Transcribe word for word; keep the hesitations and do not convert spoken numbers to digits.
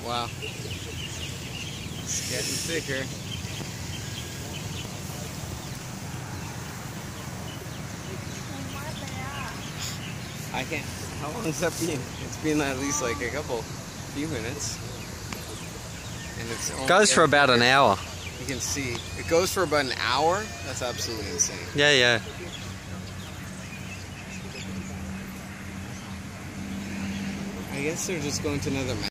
Wow. It's getting thicker. I can't. How long has that been? It's been at least like a couple, few minutes. And it's only Goes for about an hour. You can see. It goes for about an hour? That's absolutely insane. Yeah, yeah. I guess they're just going to another